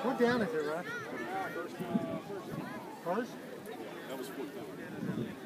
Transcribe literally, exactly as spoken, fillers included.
What down is it, Russ? First? That was fourth down.